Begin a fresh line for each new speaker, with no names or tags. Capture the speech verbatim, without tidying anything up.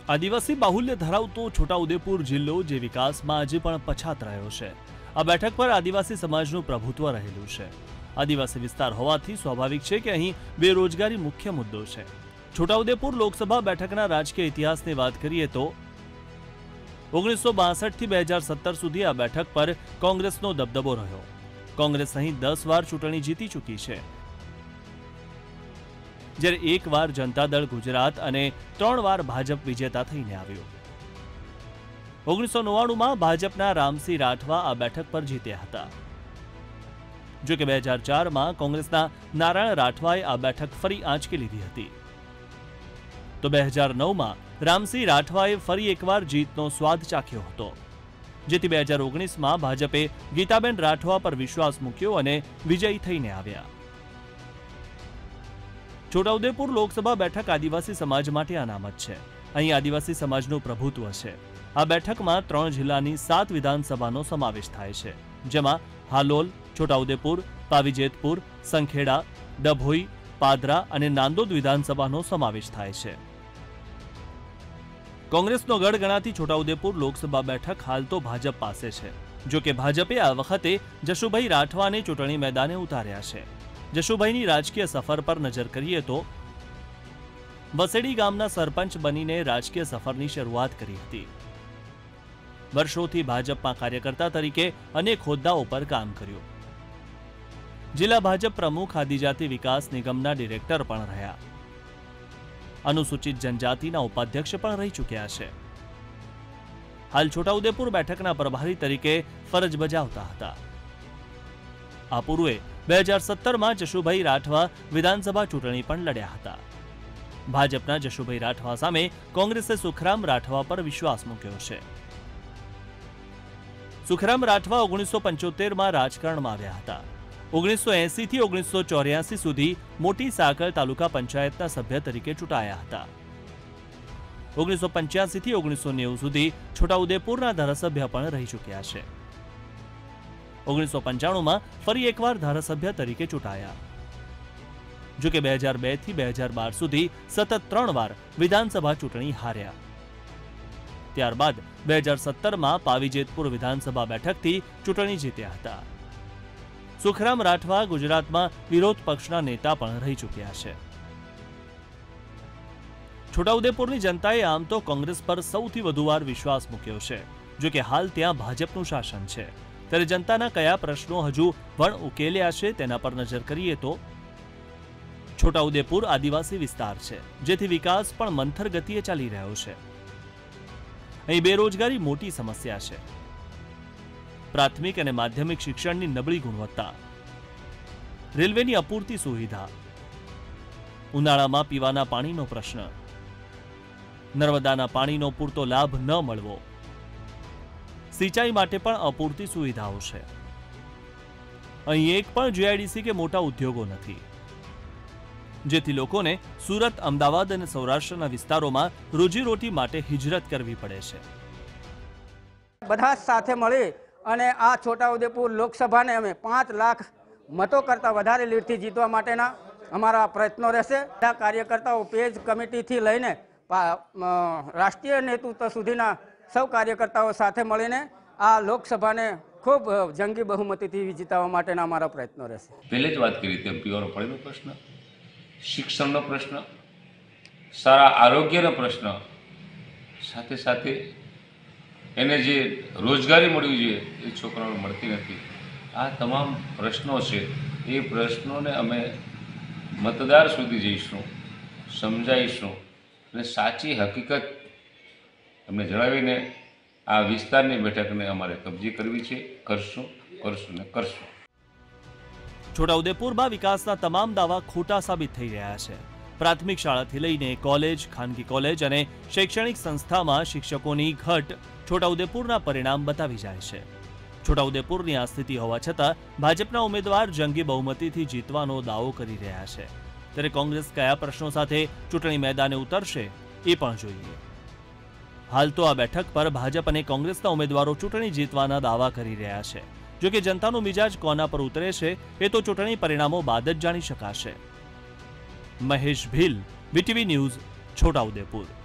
આદિવાસી બાહુલ્ય ધરાવતો છોટાઉદેપુર જિલ્લો જે વિકાસમાં આજે પણ પછાત રહ્યો છે। આ બેઠક પર આદિવાસી સમાજનું પ્રભુત્વ રહેલું છે। આદિવાસી વિસ્તાર હોવાથી સ્વાભાવિક છે કે અહીં બેરોજગારી મુખ્ય મુદ્દો છે। છોટાઉદેપુર લોકસભા બેઠકના રાજકીય ઇતિહાસની વાત કરીએ તો ઓગણીસો બાસઠ થી બે હજાર સત્તર સુધી આ બેઠક પર કોંગ્રેસનો દબદબો રહ્યો। કોંગ્રેસ અહીં દસ વાર ચૂંટણી જીતી ચૂકી છે, જ્યારે એક વાર જનતા દળ ગુજરાત અને ત્રણ વાર ભાજપ વિજેતા થઈને આવ્યું। ઓગણીસો નવ્વાણું માં ભાજપના રામસિંહ રાઠવા આ બેઠક પર જીત્યા હતા। જો કે બે હજાર ચાર માં કોંગ્રેસના નારાયણ રાઠવાએ આ બેઠક ફરી આંચકી લીધી હતી। તો બે હજાર નવ માં રામસિંહ રાઠવાએ ફરી એકવાર જીતનો સ્વાદ ચાખ્યો હતો, જેથી બે હજાર ઓગણીસ માં ભાજપે ગીતાબેન રાઠવા પર વિશ્વાસ મૂક્યો અને વિજયી થઈને આવ્યા। છોટાઉદેપુર લોકસભા બેઠક આદિવાસી સમાજ માટે અનામત છે। અહીં આદિવાસી સમાજનું પ્રભુત્વ છે। આ બેઠકમાં ત્રણ જિલ્લાની સાત વિધાનસભાનો સમાવેશ થાય છે, જેમાં હાલોલ, છોટાઉદેપુર, પાવીજેતપુર, સંખેડા, ડભોઈ, પાદરા અને નાંદોદ વિધાનસભાનો સમાવેશ થાય છે। કોંગ્રેસનો ગઢ ગણાતી છોટાઉદેપુર લોકસભા બેઠક હાલ તો ભાજપ પાસે છે। જો કે ભાજપે આ વખતે જશુભાઈ રાઠવાને ચૂંટણી મેદાને ઉતાર્યા છે। જશુભાઈની રાજકીય સફર પર નજર કરીએ તો વસેડી ગામના સરપંચ બનીને રાજકીય સફરની શરૂઆત કરી હતી। વર્ષોથી ભાજપમાં કાર્યકર્તા તરીકે અનેક હોદ્દાઓ પર કામ કર્યું। જિલ્લા ભાજપ પ્રમુખ, આદિજાતિ વિકાસ નિગમના ડિરેક્ટર પણ રહ્યા। અનુસૂચિત જનજાતિના ઉપાધ્યક્ષ પણ રહી ચૂક્યા છે। હાલ છોટાઉદેપુર બેઠકના પ્રભારી તરીકે ફરજ બજાવતા હતા। આ પૂર્વે બે હજાર સત્તર માં જશુભાઈ રાઠવા વિધાનસભા ચૂંટણી પણ લડ્યા હતા। ભાજપના જશુભાઈ રાઠવા સામે કોંગ્રેસે સુખરામ રાઠવા પર વિશ્વાસ મૂક્યો છે। સુખરામ રાઠવા ઓગણીસો પંચોતેર માં રાજકારણમાં આવ્યા હતા। ઓગણીસો એસી થી ઓગણીસો ચોર્યાસી સુધી મોટી સાકળ તાલુકા પંચાયતના સભ્ય તરીકે ચૂંટાયા હતા। ઓગણીસો પંચ્યાસી થી ઓગણીસો નેવું સુધી છોટાઉદેપુરના ધારાસભ્ય પણ રહી ચૂક્યા છે। ઓગણીસો પંચાણું માં ફરી એકવાર ધારાસભ્ય તરીકે ચૂંટાયા। જો કે બે હજાર બે થી બે હજાર બાર સુધી સતત ત્રણ વાર વિધાનસભા ચૂંટણી હાર્યા। ત્યારબાદ બે હજાર સત્તર માં પાવીજેતપુર વિધાનસભા બેઠકથી ચૂંટણી જીત્યા હતા। સુખરામ રાઠવા ગુજરાતમાં વિરોધ પક્ષના નેતા પણ રહી ચૂક્યા છે। છોટાઉદેપુરની જનતાએ આમ તો કોંગ્રેસ પર સૌથી વધુ વાર વિશ્વાસ મૂક્યો છે। જો કે હાલ ત્યાં ભાજપનું શાસન છે, ત્યારે જનતાના કયા પ્રશ્નો હજુ વણ ઉકેલ્યા છે તેના પર નજર કરીએ તો છોટાઉદેપુર આદિવાસી વિસ્તાર છે, જેથી વિકાસ પણ મંથર ગતિએ ચાલી રહ્યો છે। અહીં બેરોજગારી મોટી સમસ્યા છે। પ્રાથમિક અને માધ્યમિક શિક્ષણની નબળી ગુણવત્તા, રેલવેની અપૂરતી સુવિધા, ઉનાળામાં પીવાના પાણીનો પ્રશ્ન, નર્મદાના પાણીનો પૂરતો લાભ ન મળવો, સિંચાઈ માટે પણ અપૂરતી સુવિધાઓ છે। અહીં એક પણ જીઆઈડીસી કે મોટા ઉદ્યોગો નથી, જેથી લોકોને સુરત, અમદાવાદ અને સૌરાષ્ટ્રના વિસ્તારોમાં રોજીરોટી માટે હિજરત કરવી પડે છે।
બધા સાથે મળી અને આ છોટાઉદેપુર લોકસભાને અમે પાંચ લાખ મતો કરતાં વધારે લીડથી જીતવા માટેના અમારા પ્રયત્નો રહેશે। બધા કાર્યકર્તાઓ પેજ કમિટીથી લઈને રાષ્ટ્રીય નેતૃત્વ સુધીના સૌ કાર્યકર્તાઓ સાથે મળીને આ લોકસભાને ખૂબ જંગી બહુમતીથી જીતવા માટેના અમારા પ્રયત્નો રહેશે।
પહેલે જ વાત કરી તેમ પીવાનો પાણીનો પ્રશ્ન, શિક્ષણનો પ્રશ્ન, સારા આરોગ્યનો પ્રશ્ન, સાથે સાથે એને જે રોજગારી મળવી જોઈએ એ છોકરાઓને મળતી નથી। આ તમામ પ્રશ્નો છે, એ પ્રશ્નોને અમે મતદાર સુધી જઈશું, સમજાવીશું અને સાચી હકીકત અમને જણાવીને આ વિસ્તારની બેઠકને અમારે કબજે કરવી છે। કરશું કરશું ને કરશું।
છોટાઉદેપુરમાં વિકાસના તમામ દાવા ખોટા સાબિત થઈ રહ્યા છે। પ્રાથમિક શાળાથી લઈને કોલેજ, ખાનગી કોલેજ અને શૈક્ષણિક સંસ્થામાં શિક્ષકોની ઘટ છોટાઉદેપુરના પરિણામ બતાવી જાય છે। છોટાઉદેપુરની આ સ્થિતિ હોવા છતાં ભાજપના ઉમેદવાર જંગી બહુમતીથી જીતવાનો દાવો કરી રહ્યા છે, ત્યારે કોંગ્રેસ કયા પ્રશ્નો સાથે ચૂંટણી મેદાને ઉતરશે એ પણ જોઈએ। હાલ તો આ બેઠક પર ભાજપ અને કોંગ્રેસના ઉમેદવારો ચૂંટણી જીતવાના દાવા કરી રહ્યા છે। જો કે જનતાનો મિજાજ કોના પર ઉતરે છે એ તો ચૂંટણી પરિણામો બાદ જ જાણી શકાશે। Mahesh Bhil, VTV news, Chhota Udepur.